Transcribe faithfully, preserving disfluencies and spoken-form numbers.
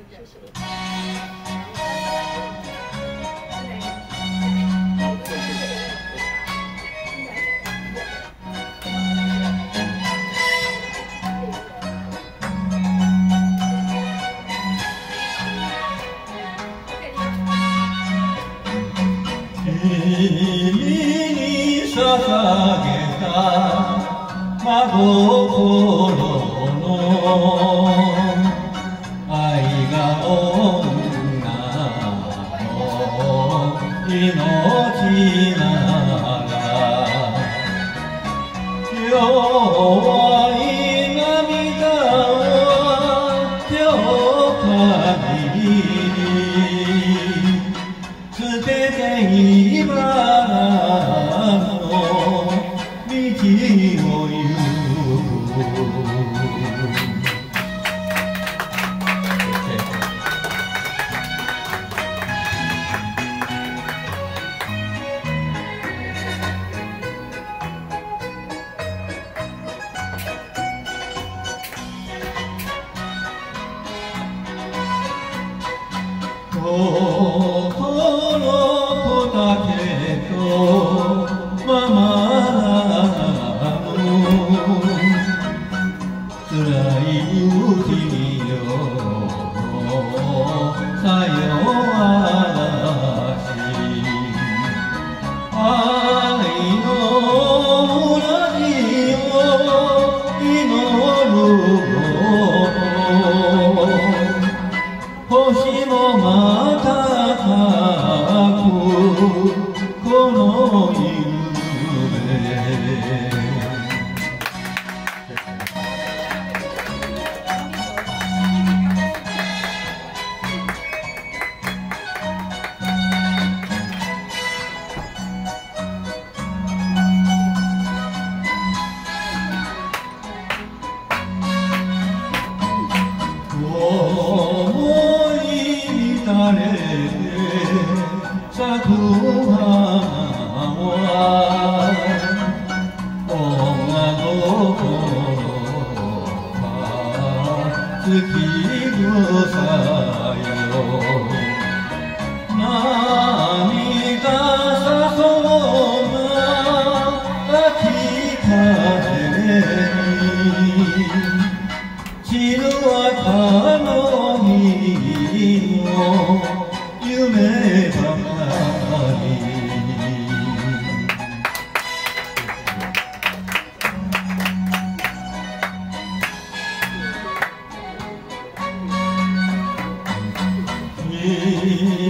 君に捧げた真心の愛が女の命なら弱い涙は今日限り捨てて今の道を行くここの子だけとママの辛い雪よさよ嵐愛のラジオ祈る星もまたこの夢思い乱れて咲く花は女心か月草よ何か誘うな秋風に散る赤の日の夢ばかり君